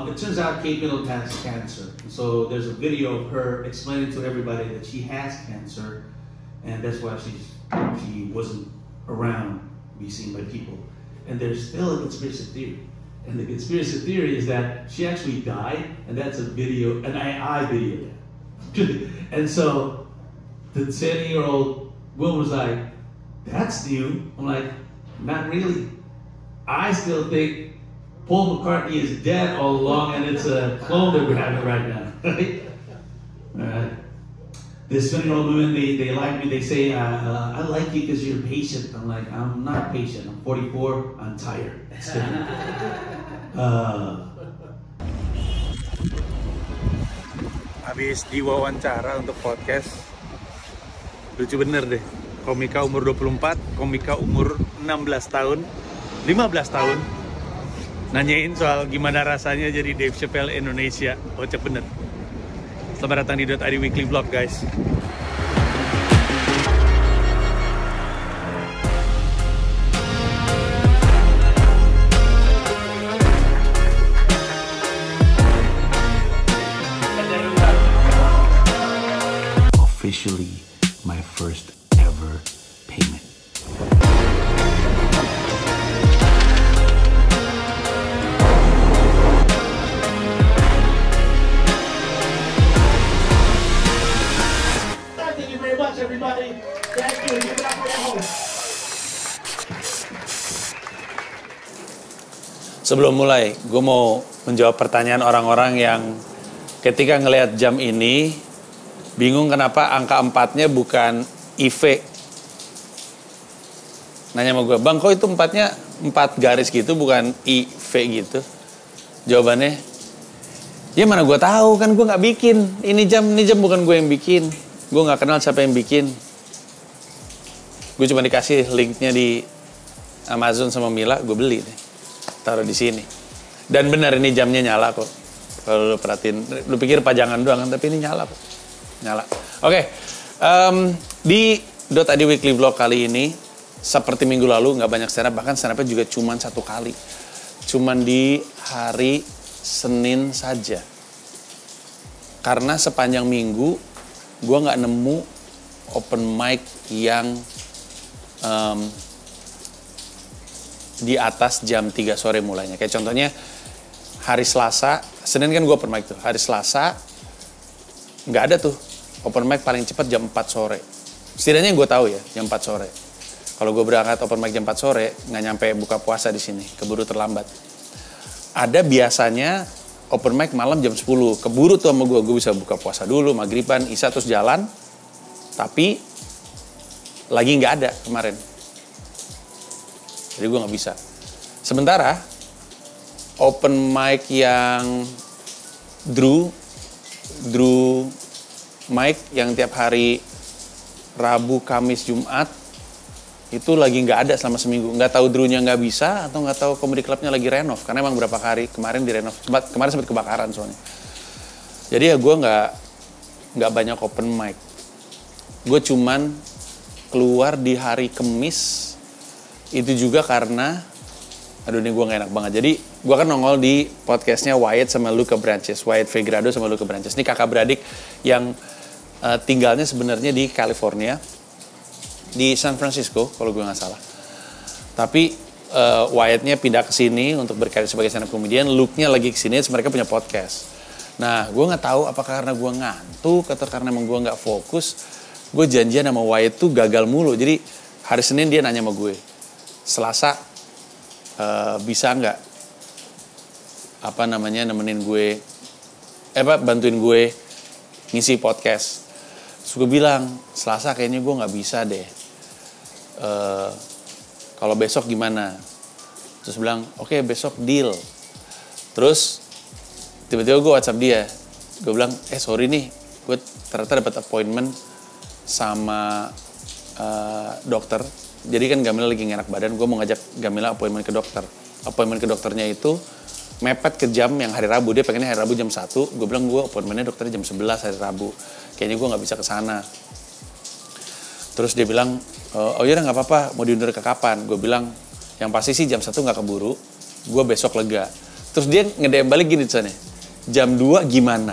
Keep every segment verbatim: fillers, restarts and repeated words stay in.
it turns out Kate Middleton has cancer. So there's a video of her explaining to everybody that she has cancer, and that's why she's she wasn't around to be seen by people. And there's still a conspiracy theory. And the conspiracy theory is that she actually died, and that's a video, an A I video. And so the seventy-year-old woman was like, "That's new." I'm like, "Not really. I still think Paul McCartney is dead all along, and it's a clone that we're having right now." Right? All right. This seventy-year-old woman, they, they like me. They say, uh, uh, "I like you because you're patient." I'm like, "I'm not patient. I'm forty-four. I'm tired." uh, Habis diwawancara untuk podcast, lucu bener deh. Komika umur dua puluh empat, komika umur enam belas tahun, lima belas tahun, nanyain soal gimana rasanya jadi Dave Chappelle Indonesia. Kocak bener. Selamat datang di .id Weekly Vlog, guys. Officially my first ever payment. Thank you very much, everybody. Thank you. Give it up for your host. Sebelum mulai, gue mau menjawab pertanyaan orang-orang yang ketika ngelihat jam ini bingung kenapa angka empatnya bukan I V. Nanya sama gue, "Bang, kok itu empatnya empat garis gitu, bukan I V gitu?" Jawabannya, ya mana gue tahu, kan gue nggak bikin. Ini jam, ini jam bukan gue yang bikin. Gue nggak kenal siapa yang bikin. Gue cuma dikasih linknya di Amazon sama Mila, gue beli deh. Taruh di sini. Dan benar ini jamnya nyala kok. Kalau lu perhatiin, lu pikir pajangan doang, tapi ini nyala kok. Nyala. Oke, okay. um, di .id Weekly Vlog kali ini seperti minggu lalu nggak banyak stand up, bahkan stand up-nya juga cuma satu kali, cuman di hari Senin saja. Karena sepanjang minggu gue nggak nemu open mic yang um, di atas jam tiga sore mulainya. Kayak contohnya hari Selasa, Senin kan gue open mic tuh, hari Selasa nggak ada tuh. Open mic paling cepat jam empat sore. Setidaknya gue tahu ya, jam empat sore. Kalau gue berangkat open mic jam empat sore, nggak nyampe buka puasa di sini, keburu terlambat. Ada biasanya open mic malam jam sepuluh, keburu tuh sama gue, gue bisa buka puasa dulu, maghriban, isya terus jalan. Tapi lagi nggak ada kemarin. Jadi gue nggak bisa. Sementara open mic yang Drew, Drew Mike yang tiap hari Rabu, Kamis, Jumat itu lagi nggak ada selama seminggu. Nggak tahu Drew-nya nggak bisa atau nggak tahu comedy club-nya lagi renov. Karena emang berapa hari kemarin di renov. Kemarin sempat kebakaran soalnya. Jadi ya gue nggak nggak banyak open mic. Gue cuman keluar di hari Kamis. Itu juga karena, aduh ini gue gak enak banget. Jadi gue kan nongol di podcastnya Wyatt sama Luca Branches. Wyatt Vegrado sama Luca Branches. Ini kakak beradik yang uh, tinggalnya sebenarnya di California. Di San Francisco kalau gue gak salah. Tapi uh, Wyatt-nya pindah ke sini untuk berkarir sebagai stand up comedian. Luke-nya lagi kesini, mereka punya podcast. Nah gue gak tahu apakah karena gue ngantuk atau karena emang gue gak fokus. Gue janjian sama Wyatt tuh gagal mulu. Jadi hari Senin dia nanya sama gue, Selasa uh, bisa nggak apa namanya nemenin gue, eh apa bantuin gue ngisi podcast. Terus gue bilang Selasa kayaknya gue nggak bisa deh. Uh, kalau besok gimana? Terus bilang oke okay, besok deal. Terus tiba-tiba gue WhatsApp dia, gue bilang eh sorry nih, gue ternyata dapat appointment sama uh, dokter. Jadi kan Gamila lagi nggak enak badan, gue mau ngajak Gamila appointment ke dokter. Appointment ke dokternya itu mepet ke jam yang hari Rabu. Dia pengennya hari Rabu jam satu, gue bilang gue appointmentnya dokternya jam sebelas hari Rabu. Kayaknya gue nggak bisa ke sana. Terus dia bilang, oh yaudah nggak apa-apa, mau diundur ke kapan? Gue bilang, yang pasti sih jam satu nggak keburu, gue besok lega. Terus dia nge-D M balik gini tulisannya, jam dua gimana?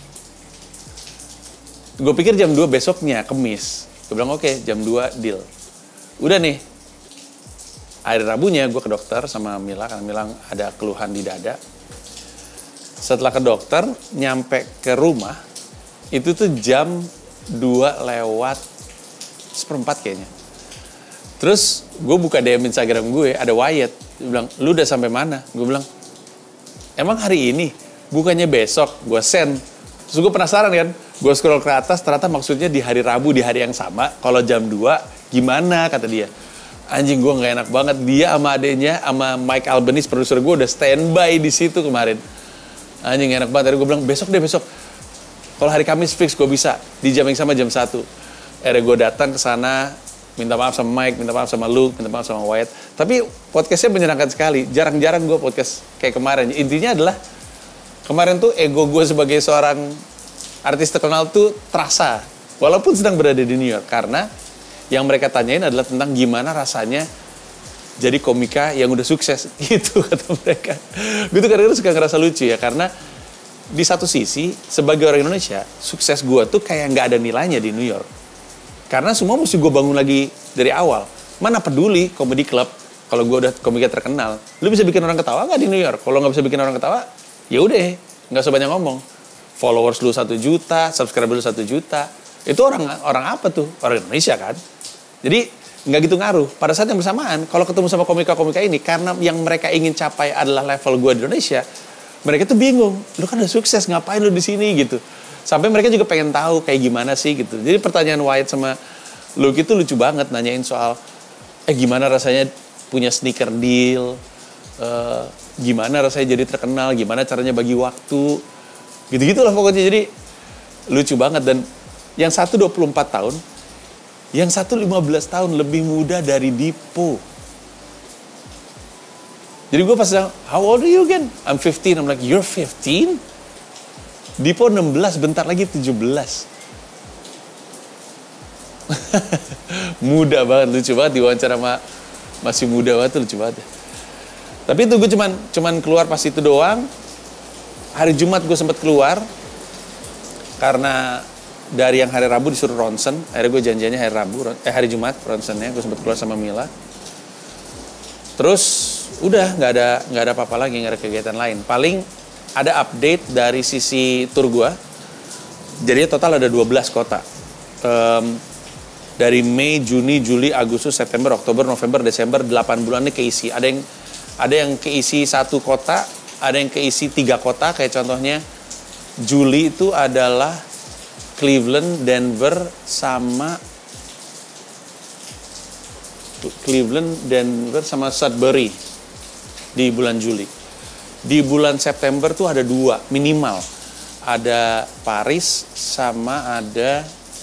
Gue pikir jam dua besoknya, Kemis. Gue bilang oke, okay, jam dua deal. Udah nih, hari Rabunya gue ke dokter sama Mila, karena Mila ada keluhan di dada. Setelah ke dokter, nyampe ke rumah, itu tuh jam dua lewat seperempat kayaknya. Terus gue buka D M Instagram gue, ada Wyatt. Dia bilang, lu udah sampai mana? Gue bilang, emang hari ini? Bukannya besok? Gue send. Terus gue penasaran kan, gue scroll ke atas, ternyata maksudnya di hari Rabu, di hari yang sama. Kalau jam dua, gimana? Kata dia. Anjing, gue gak enak banget. Dia sama adeknya, sama Mike Albanese, produser gue udah standby di situ kemarin. Anjing, enak banget. Tadi gue bilang, besok deh, besok. Kalau hari Kamis fix gue bisa. Di jam yang sama, jam satu. Akhirnya gue datang ke sana, minta maaf sama Mike, minta maaf sama Luke, minta maaf sama Wyatt. Tapi podcastnya menyenangkan sekali. Jarang-jarang gue podcast kayak kemarin. Intinya adalah, kemarin tuh ego gue sebagai seorang artis terkenal tuh terasa. Walaupun sedang berada di New York. Karena yang mereka tanyain adalah tentang gimana rasanya jadi komika yang udah sukses. Gitu kata mereka. Gue tuh kadang-kadang suka ngerasa lucu ya. Karena di satu sisi, sebagai orang Indonesia, sukses gue tuh kayak nggak ada nilainya di New York. Karena semua mesti gue bangun lagi dari awal. Mana peduli komedi club kalau gue udah komika terkenal. Lu bisa bikin orang ketawa nggak di New York? Kalau nggak bisa bikin orang ketawa, ya udah, nggak usah banyak ngomong. Followers lu satu juta, subscriber lu satu juta. Itu orang orang apa tuh? Orang Indonesia kan. Jadi nggak gitu ngaruh. Pada saat yang bersamaan, kalau ketemu sama komika-komika ini, karena yang mereka ingin capai adalah level gue di Indonesia, mereka tuh bingung. Lu kan udah sukses, ngapain lu di sini gitu. Sampai mereka juga pengen tahu kayak gimana sih gitu. Jadi pertanyaan Wyatt sama Luke itu lucu banget, nanyain soal eh gimana rasanya punya sneaker deal, uh, gimana rasanya jadi terkenal, gimana caranya bagi waktu, gitu-gitu lah pokoknya. Jadi lucu banget. Dan yang satu dua puluh empat tahun, yang satu lima belas tahun, lebih muda dari Dipo. Jadi gue pas bilang, how old are you again? I'm fifteen. I'm like, you're fifteen? Dipo enam belas, bentar lagi tujuh belas. Muda banget, lucu banget diwawancara sama masih muda banget, lucu banget. Tapi itu gue cuman cuman keluar pas itu doang. Hari Jumat gue sempat keluar karena dari yang hari Rabu disuruh ronsen. Akhirnya gue janjiannya hari Rabu, eh hari Jumat ronsennya. Gue sempat keluar sama Mila. Terus udah nggak ada nggak ada apa-apa lagi, nggak ada kegiatan lain. Paling ada update dari sisi tour gue. Jadi total ada dua belas kota. Um, dari Mei, Juni, Juli, Agustus, September, Oktober, November, Desember, delapan bulan ini keisi. Ada yang ada yang keisi satu kota, ada yang keisi tiga kota. Kayak contohnya Juli itu adalah Cleveland, Denver, sama Cleveland, Denver, sama Sudbury di bulan Juli. Di bulan September tuh ada dua minimal, ada Paris sama ada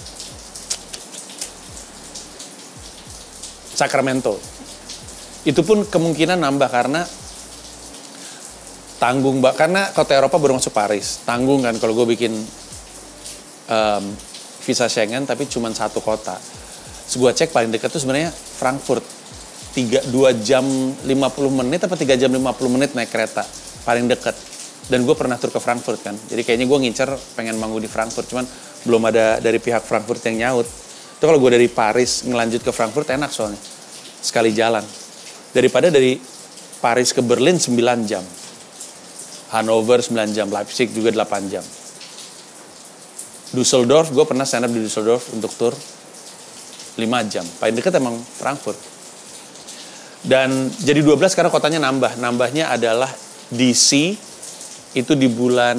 Sacramento. Itu pun kemungkinan nambah karena tanggung, mbak, karena kota Eropa baru masuk Paris, tanggung kan kalau gue bikin um, visa Schengen tapi cuma satu kota. Terus gue cek paling dekat tuh sebenarnya Frankfurt, tiga, dua jam lima puluh menit apa tiga jam lima puluh menit naik kereta, paling dekat. Dan gue pernah tur ke Frankfurt kan, jadi kayaknya gue ngincer pengen manggung di Frankfurt, cuman belum ada dari pihak Frankfurt yang nyaut. Itu kalau gue dari Paris ngelanjut ke Frankfurt enak soalnya, sekali jalan. Daripada dari Paris ke Berlin sembilan jam, Hanover sembilan jam, Leipzig juga delapan jam. Düsseldorf, gue pernah stand up di Düsseldorf untuk tur lima jam, paling dekat emang Frankfurt. Dan jadi dua belas karena kotanya nambah. Nambahnya adalah D C, itu di bulan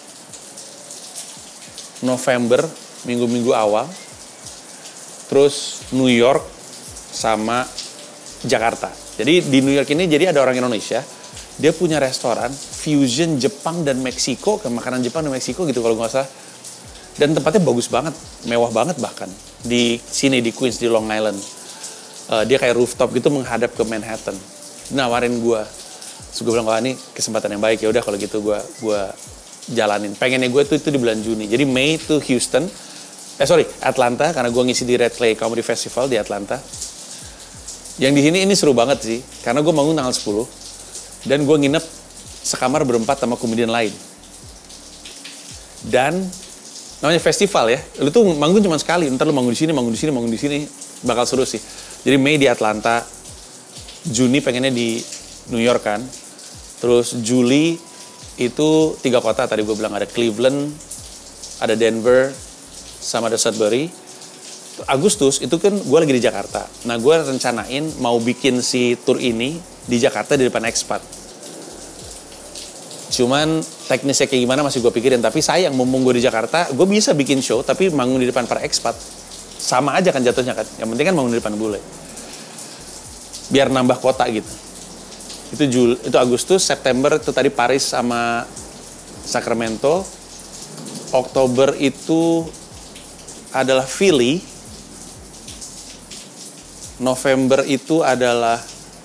November, minggu-minggu awal. Terus New York sama Jakarta. Jadi di New York ini jadi ada orang Indonesia, dia punya restoran fusion Jepang dan Meksiko, ke makanan Jepang dan Meksiko gitu kalau nggak salah. Dan tempatnya bagus banget, mewah banget bahkan. Di sini di Queens, di Long Island. Uh, dia kayak rooftop gitu menghadap ke Manhattan. Nawarin gue. Terus gue bilang, wah ini kesempatan yang baik, ya udah kalau gitu gue gue jalanin. Pengennya gue tuh itu di bulan Juni. Jadi Mei tuh Houston, eh sorry Atlanta, karena gue ngisi di Red Clay Comedy Festival di Atlanta. Yang di sini ini seru banget sih, karena gue bangun tanggal sepuluh dan gue nginep sekamar berempat sama komedian lain. Dan namanya festival ya, lu tuh manggung cuma sekali, ntar lu manggung di sini, manggung di sini, manggung di sini, bakal seru sih. Jadi Mei di Atlanta, Juni pengennya di New York kan, terus Juli itu tiga kota tadi gue bilang, ada Cleveland, ada Denver, sama ada Sudbury. Agustus itu kan gue lagi di Jakarta. Nah gue rencanain mau bikin si tour ini di Jakarta di depan Expat. Cuman teknisnya kayak gimana masih gue pikirin. Tapi sayang, mumpung gue di Jakarta, gue bisa bikin show tapi manggung di depan para expat. Sama aja kan jatuhnya kan. Yang penting kan manggung di depan bule. Biar nambah kota gitu. Itu Jul, itu Agustus, September itu tadi Paris sama Sacramento. Oktober itu adalah Philly. November itu adalah,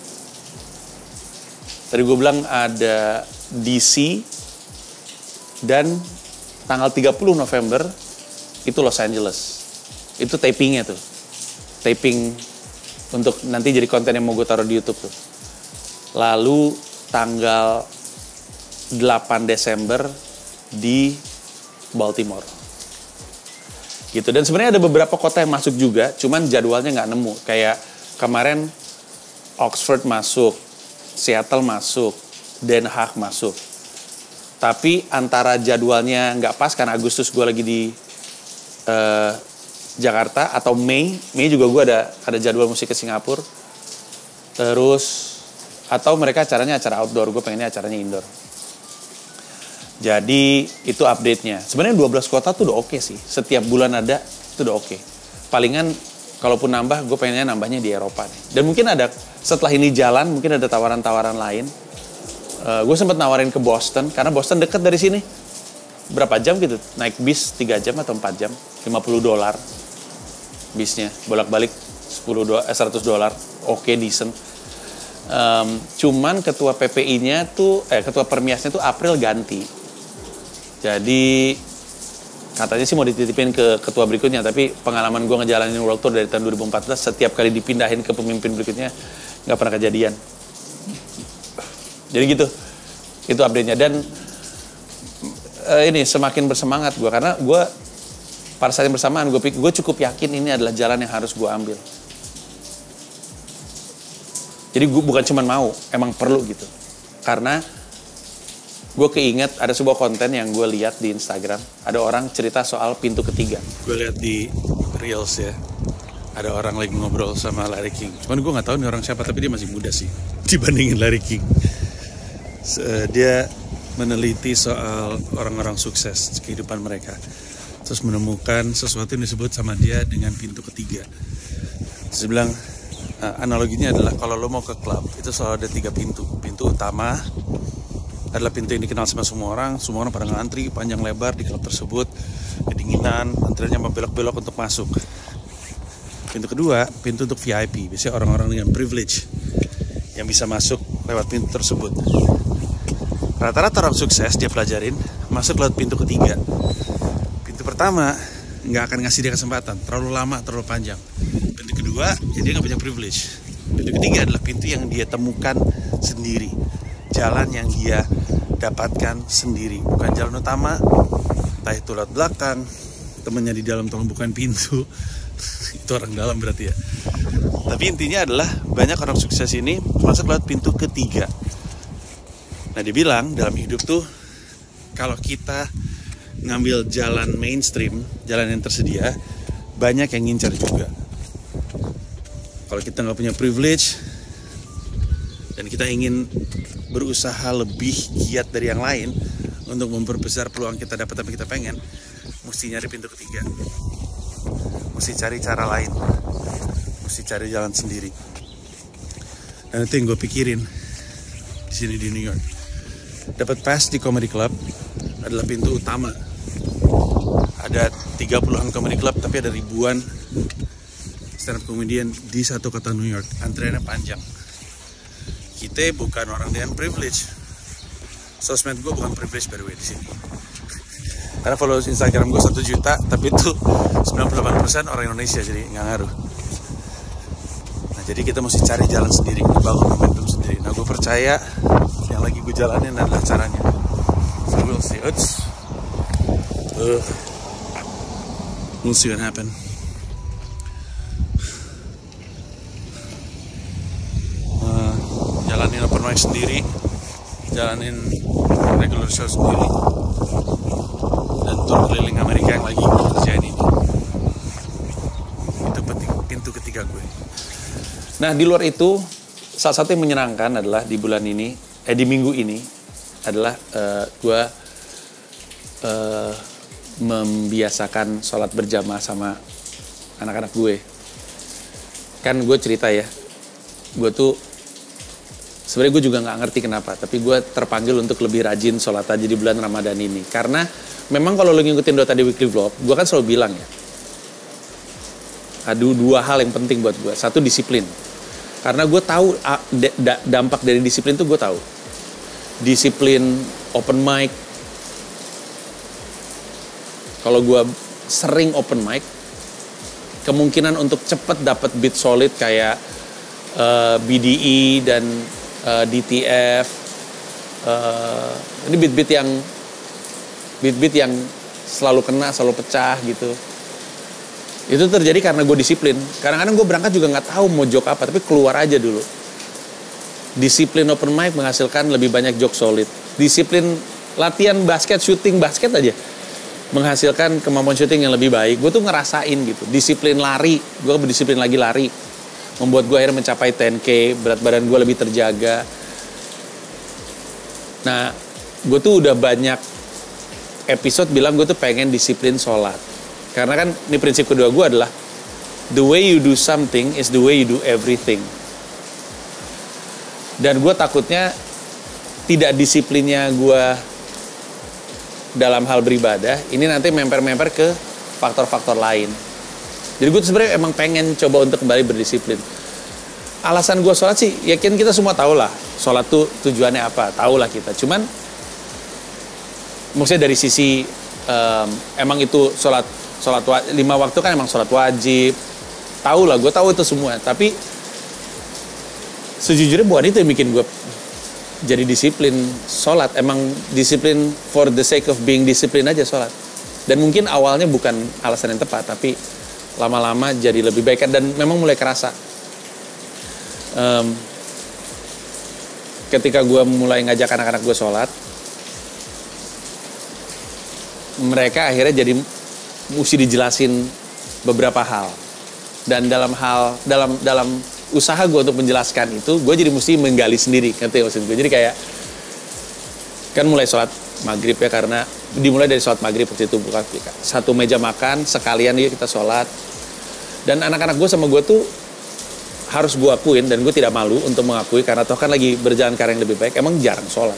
tadi gue bilang ada D C, dan tanggal tiga puluh November itu Los Angeles. Itu tapingnya tuh. Taping untuk nanti jadi konten yang mau gue taruh di YouTube tuh. Lalu tanggal delapan Desember di Baltimore. Gitu. Dan sebenarnya ada beberapa kota yang masuk juga, cuman jadwalnya nggak nemu. Kayak kemarin Oxford masuk, Seattle masuk, Den Haag masuk. Tapi antara jadwalnya nggak pas karena Agustus gue lagi di uh, Jakarta, atau Mei, Mei juga gue ada ada jadwal musik ke Singapura. Terus atau mereka acaranya acara outdoor, gue pengennya acaranya indoor. Jadi itu update-nya. Sebenarnya dua belas kota tuh udah oke okay sih. Setiap bulan ada, itu udah oke. Okay. Palingan kalaupun nambah, gue pengennya nambahnya di Eropa nih. Dan mungkin ada, setelah ini jalan, mungkin ada tawaran-tawaran lain. Uh, gue sempat nawarin ke Boston, karena Boston deket dari sini. Berapa jam gitu? Naik bis tiga jam atau empat jam. lima puluh dolar bisnya. Bolak-balik sepuluh dolar, eh, seratus dolar. Oke, okay, decent. Um, cuman ketua P P I-nya tuh, eh ketua Permiasnya tuh April ganti. Jadi katanya sih mau dititipin ke ketua berikutnya, tapi pengalaman gue ngejalanin World Tour dari tahun dua ribu empat belas, setiap kali dipindahin ke pemimpin berikutnya nggak pernah kejadian. Jadi gitu, itu update-nya. Dan uh, ini semakin bersemangat gue, karena gue pada saat yang bersamaan gue gue cukup yakin ini adalah jalan yang harus gue ambil. Jadi gue bukan cuma mau, emang perlu gitu. Karena gue keinget ada sebuah konten yang gue lihat di Instagram. Ada orang cerita soal pintu ketiga. Gue lihat di Reels ya. Ada orang lagi ngobrol sama Larry King. Cuman gue gak tahu nih orang siapa, tapi dia masih muda sih dibandingin Larry King. Dia meneliti soal orang-orang sukses kehidupan mereka. Terus menemukan sesuatu yang disebut sama dia dengan pintu ketiga. Terus dia bilang, analoginya adalah kalau lo mau ke klub, itu selalu ada tiga pintu. Pintu utama adalah pintu yang dikenal sama semua orang. Semua orang pada ngantri panjang lebar di klub tersebut, kedinginan, antriannya membelok-belok untuk masuk. Pintu kedua, pintu untuk V I P, biasanya orang-orang dengan privilege yang bisa masuk lewat pintu tersebut. Rata-rata orang sukses dia pelajarin masuk lewat pintu ketiga. Pintu pertama nggak akan ngasih dia kesempatan, terlalu lama, terlalu panjang. Pintu kedua, ya dia nggak punya privilege. Pintu ketiga adalah pintu yang dia temukan sendiri, jalan yang dia dapatkan sendiri, bukan jalan utama. Entah itu lewat belakang, temennya di dalam tolong bukain pintu. Itu orang dalam berarti ya. Tapi intinya adalah banyak orang sukses ini masuk lewat pintu ketiga. Nah dibilang dalam hidup tuh, kalau kita ngambil jalan mainstream, jalan yang tersedia, banyak yang ngincar juga. Kalau kita nggak punya privilege dan kita ingin berusaha lebih giat dari yang lain untuk memperbesar peluang kita dapat apa yang kita pengen, mesti nyari pintu ketiga, mesti cari cara lain, mesti cari jalan sendiri. Dan itu yang gue pikirin di sini di New York. Dapat pass di comedy club adalah pintu utama. Ada tiga puluhan comedy club, tapi ada ribuan stand up comedian di satu kota New York. Antriannya panjang. Kita bukan orang dengan privilege. Sosmed gue bukan privilege by the way di sini. Karena followers Instagram gue satu juta, tapi itu sembilan puluh delapan persen orang Indonesia, jadi nggak ngaruh. Nah jadi kita mesti cari jalan sendiri, bangun momentum sendiri. Nah gue percaya yang yang lagi gue jalanin adalah caranya. So we'll see. It's, uh, we'll see what happen. Uh, jalanin open mic sendiri, jalanin regular show sendiri, dan tour keliling Amerika yang lagi gue kerjain ini. Itu pintu ketiga gue. Nah, di luar itu, salah satu yang menyenangkan adalah di bulan ini, eh di minggu ini, adalah uh, gue uh, membiasakan sholat berjamaah sama anak-anak gue. Kan gue cerita ya, gue tuh sebenarnya gue juga nggak ngerti kenapa, tapi gue terpanggil untuk lebih rajin sholat aja di bulan Ramadan ini. Karena memang kalau lo ngikutin Dota di Weekly Vlog, gue kan selalu bilang ya, ada dua hal yang penting buat gue. Satu, disiplin. Karena gue tahu dampak dari disiplin tuh gue tahu. Disiplin open mic. Kalau gue sering open mic, kemungkinan untuk cepet dapet beat solid kayak uh, B D E dan uh, D T F. Uh, ini beat-beat yang beat-beat yang selalu kena, selalu pecah gitu. Itu terjadi karena gue disiplin. Kadang-kadang gue berangkat juga nggak tahu mau joke apa, tapi keluar aja dulu. Disiplin open mic menghasilkan lebih banyak joke solid. Disiplin latihan basket, shooting basket aja menghasilkan kemampuan shooting yang lebih baik. Gue tuh ngerasain gitu. Disiplin lari, gue berdisiplin lagi lari, membuat gue akhirnya mencapai sepuluh K, berat badan gue lebih terjaga. Nah, gue tuh udah banyak episode bilang gue tuh pengen disiplin sholat. Karena kan ini prinsip kedua gue adalah the way you do something is the way you do everything. Dan gue takutnya tidak disiplinnya gue dalam hal beribadah ini nanti memper-memper ke faktor-faktor lain. Jadi gue sebenarnya emang pengen coba untuk kembali berdisiplin. Alasan gue sholat sih, yakin kita semua tahu lah sholat tuh tujuannya apa, tahu lah kita. Cuman maksudnya dari sisi um, emang itu sholat sholat lima waktu kan emang sholat wajib, tahu lah, gue tahu itu semua. Tapi sejujurnya bukan itu yang bikin gue jadi disiplin sholat. Emang disiplin for the sake of being disiplin aja sholat. Dan mungkin awalnya bukan alasan yang tepat, tapi lama-lama jadi lebih baik dan memang mulai kerasa. Um, ketika gue mulai ngajak anak-anak gue sholat, mereka akhirnya jadi mesti dijelasin beberapa hal. Dan dalam hal dalam dalam usaha gue untuk menjelaskan itu, gue jadi mesti menggali sendiri, ngerti maksud gue. Jadi kayak kan mulai sholat maghrib ya, karena dimulai dari sholat maghrib waktu itu buka satu meja makan sekalian dia kita sholat. Dan anak-anak gue sama gue tuh harus gue akuin, dan gue tidak malu untuk mengakui karena toh kan lagi berjalan ke arah yang lebih baik, emang jarang sholat.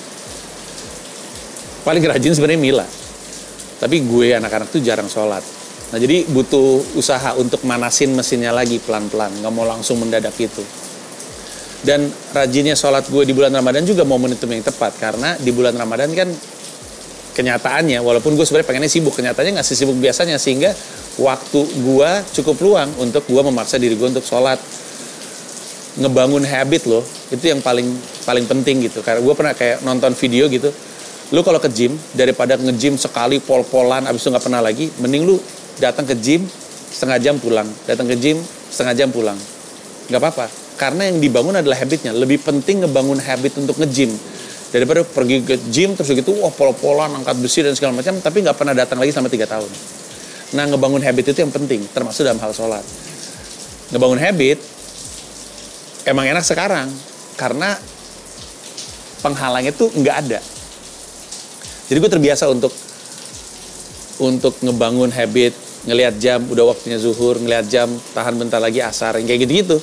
Paling rajin sebenarnya Mila. Tapi gue anak-anak tuh jarang sholat. Nah jadi butuh usaha untuk manasin mesinnya lagi pelan-pelan. Gak mau langsung mendadak itu. Dan rajinnya sholat gue di bulan Ramadan juga momentum yang tepat. Karena di bulan Ramadan kan kenyataannya, walaupun gue sebenarnya pengennya sibuk, kenyataannya gak sesibuk biasanya. Sehingga waktu gue cukup luang untuk gue memaksa diri gue untuk sholat. Ngebangun habit loh. Itu yang paling paling penting gitu. Karena gue pernah kayak nonton video gitu. Lu kalau ke gym, daripada nge-gym sekali pol-polan abis itu nggak pernah lagi, mending lu datang ke gym setengah jam pulang, datang ke gym setengah jam pulang, nggak apa-apa. Karena yang dibangun adalah habitnya. Lebih penting ngebangun habit untuk nge-gym daripada pergi ke gym terus gitu, wah pol-polan, angkat besi dan segala macam, tapi nggak pernah datang lagi selama tiga tahun. Nah, ngebangun habit itu yang penting, termasuk dalam hal sholat. Ngebangun habit emang enak sekarang karena penghalangnya tuh nggak ada. Jadi gue terbiasa untuk untuk ngebangun habit, ngelihat jam, udah waktunya zuhur, ngelihat jam, tahan bentar lagi asar, yang kayak gitu-gitu.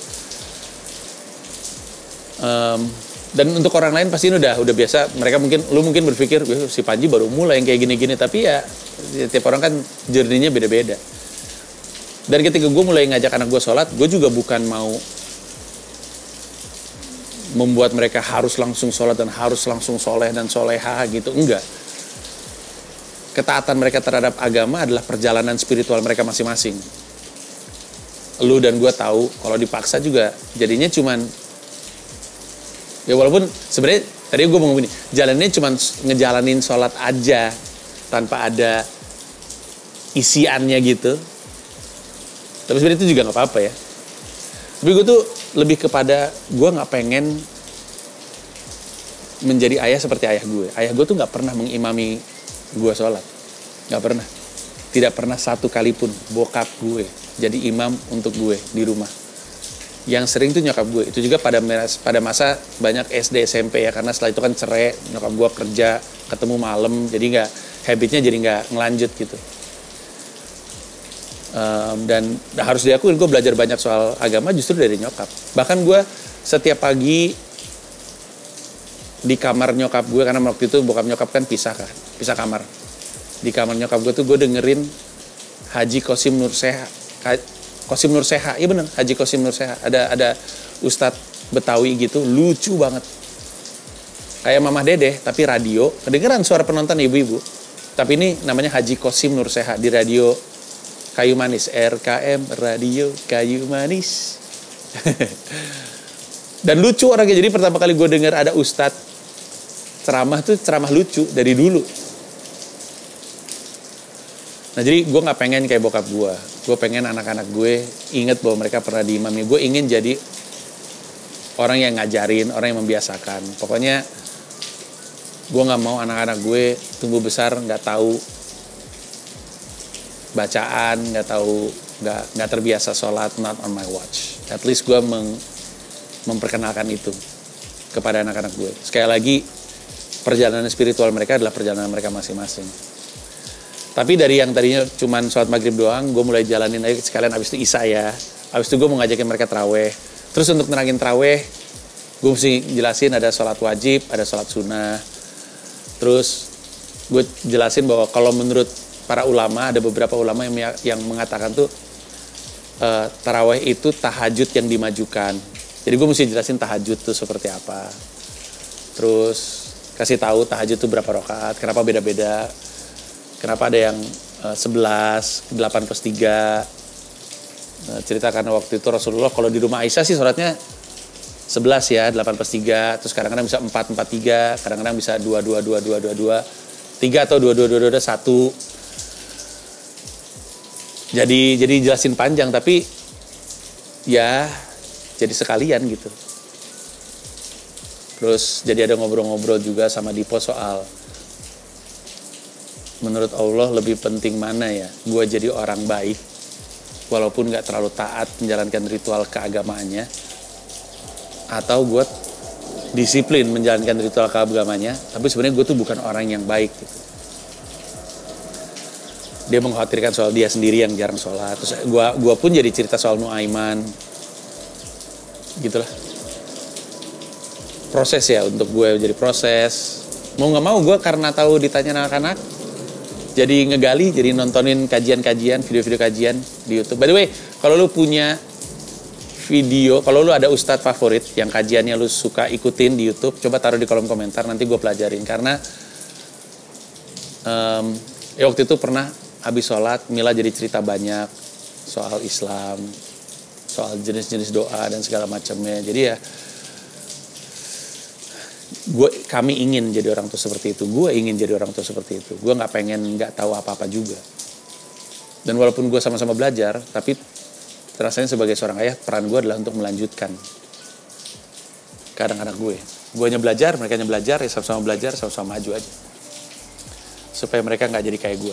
Um, dan untuk orang lain pasti ini udah udah biasa. Mereka mungkin, lu mungkin berpikir, si Panji baru mulai yang kayak gini-gini, tapi ya tiap orang kan journey-nya beda-beda. Dan ketika gue mulai ngajak anak gue sholat, gue juga bukan mau membuat mereka harus langsung sholat dan harus langsung soleh dan soleha gitu, enggak. Ketaatan mereka terhadap agama adalah perjalanan spiritual mereka masing-masing. Lu dan gue tahu kalau dipaksa juga jadinya cuman ya, walaupun sebenarnya Tadi gue mau gini, jalannya cuma ngejalanin sholat aja tanpa ada isiannya gitu. Tapi sebenarnya itu juga nggak apa-apa ya. Tapi gue tuh lebih kepada gue nggak pengen menjadi ayah seperti ayah gue. Ayah gue tuh nggak pernah mengimami gue sholat, nggak pernah. Tidak pernah satu kali pun bokap gue jadi imam untuk gue di rumah. Yang sering tuh nyokap gue. Itu juga pada pada masa banyak S D S M P ya, karena setelah itu kan cerai, nyokap gue kerja, ketemu malam, jadi nggak habitnya jadi nggak ngelanjut gitu. Um, dan harus diakuin gue belajar banyak soal agama justru dari nyokap. Bahkan gue setiap pagi di kamar nyokap gue, karena waktu itu bokap nyokap kan pisah kan, pisah kamar. Di kamar nyokap gue tuh gue dengerin Haji Qasim Nur Seha, Qasim Nur Seha, iya bener, Haji Qasim Nur Seha. Ada ada Ustadz Betawi gitu, lucu banget. Kayak Mamah Dedeh, tapi radio, kedengeran suara penonton ibu-ibu. Tapi ini namanya Haji Qasim Nur Seha di radio Kayu Manis, R K M Radio Kayu Manis. Dan lucu orangnya, jadi pertama kali gue denger ada Ustadz ceramah tuh ceramah lucu dari dulu. Nah jadi gue gak pengen kayak bokap gue. Gue pengen anak-anak gue inget bahwa mereka pernah diimami. Gue ingin jadi orang yang ngajarin, orang yang membiasakan. Pokoknya gue gak mau anak-anak gue tumbuh besar gak tahu bacaan, gak tahu, gak, gak terbiasa sholat, not on my watch. At least gue meng, memperkenalkan itu kepada anak-anak gue. Sekali lagi, perjalanan spiritual mereka adalah perjalanan mereka masing-masing. Tapi dari yang tadinya cuman sholat maghrib doang, gue mulai jalanin aja sekalian abis itu isya ya. Abis itu gue mau ngajakin mereka taraweh. Terus untuk nerangin taraweh, gue mesti jelasin ada sholat wajib, ada sholat sunnah. Terus gue jelasin bahwa kalau menurut para ulama, ada beberapa ulama yang, yang mengatakan tuh uh, taraweh itu tahajud yang dimajukan. Jadi gue mesti jelasin tahajud tuh seperti apa. Terus kasih tahu tahajud tuh berapa rakaat, kenapa beda-beda. Kenapa ada yang uh, sebelas, delapan plus tiga. Nah, cerita karena waktu itu Rasulullah kalau di rumah Aisyah sih sholatnya sebelas ya, delapan plus tiga. Terus kadang-kadang bisa empat, empat, tiga. Kadang-kadang bisa dua, dua, dua, dua, dua, dua. tiga atau dua, dua, dua, dua, satu. Jadi jadi jelasin panjang, tapi ya jadi sekalian gitu. Terus jadi ada ngobrol-ngobrol juga sama Dipo soal menurut Allah lebih penting mana ya, gue jadi orang baik walaupun gak terlalu taat menjalankan ritual keagamaannya, atau gue disiplin menjalankan ritual keagamaannya tapi sebenarnya gue tuh bukan orang yang baik gitu. Dia mengkhawatirkan soal dia sendiri yang jarang sholat. Terus gue gue pun jadi cerita soal Nuaiman gitulah. Proses ya, untuk gue jadi proses. Mau gak mau gue karena tahu ditanya anak-anak, jadi ngegali, jadi nontonin kajian-kajian, video-video kajian di YouTube. By the way, kalau lu punya video, kalau lu ada ustadz favorit yang kajiannya lu suka ikutin di YouTube, coba taruh di kolom komentar, nanti gue pelajarin. Karena um, ya waktu itu pernah habis sholat, Mila jadi cerita banyak soal Islam, soal jenis-jenis doa dan segala macamnya. Jadi ya, gue kami ingin jadi orang tua seperti itu. Gue ingin jadi orang tua seperti itu. Gue nggak pengen nggak tahu apa-apa juga. Dan walaupun gue sama-sama belajar, tapi rasanya sebagai seorang ayah, peran gue adalah untuk melanjutkan ke anak-anak gue. Gue hanya belajar, mereka hanya belajar, ya sama-sama belajar, sama-sama maju aja. Supaya mereka nggak jadi kayak gue.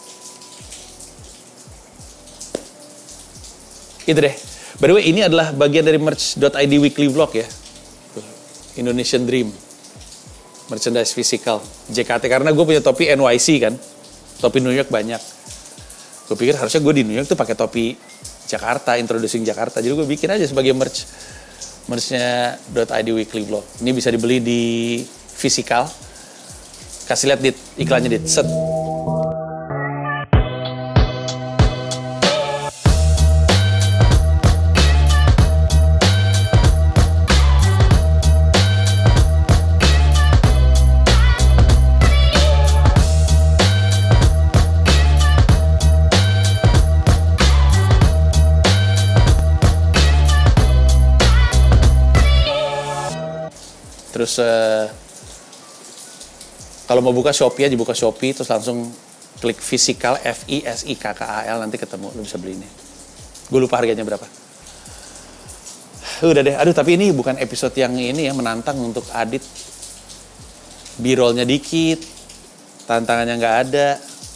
Itu deh. By the way, ini adalah bagian dari merch dot i d weekly vlog ya. Indonesian Dream. Merchandise physical. J K T, karena gue punya topi N Y C kan. Topi New York banyak. Gue pikir harusnya gue di New York tuh pakai topi Jakarta, introducing Jakarta. Jadi gue bikin aja sebagai merch. Merchnya .id weekly vlog. Ini bisa dibeli di physical. Kasih lihat dit, iklannya dit. Set. Terus uh, Kalau mau buka Shopee aja, buka Shopee, terus langsung klik Fisikal, F I S I K K A L, nanti ketemu, lu bisa beli ini. Gue lupa harganya berapa. Udah deh, aduh tapi ini bukan episode yang ini ya, menantang untuk Adit. B-rollnya dikit, tantangannya nggak ada.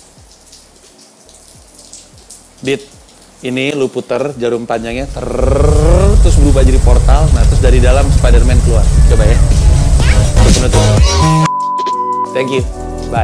Dit, ini lu puter jarum panjangnya, ter terus berubah jadi portal, nah terus dari dalam Spider-Man keluar. Coba ya. Terus menutup. Thank you. Bye.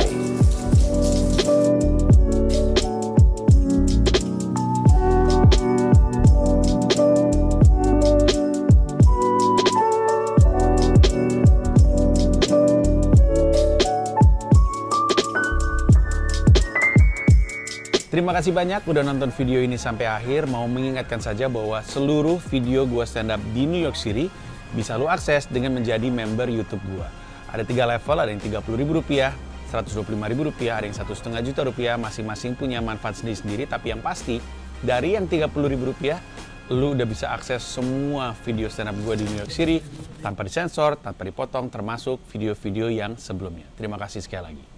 Terima kasih banyak udah nonton video ini sampai akhir. Mau mengingatkan saja bahwa seluruh video gua stand up di New York City bisa lu akses dengan menjadi member YouTube gua. Ada tiga level, ada yang tiga puluh ribu rupiah, seratus dua puluh lima ribu rupiah, ada yang satu setengah juta rupiah, masing-masing punya manfaat sendiri-sendiri. Tapi yang pasti, dari yang tiga puluh ribu rupiah, lu udah bisa akses semua video stand up gua di New York City tanpa disensor, tanpa dipotong, termasuk video-video yang sebelumnya. Terima kasih sekali lagi.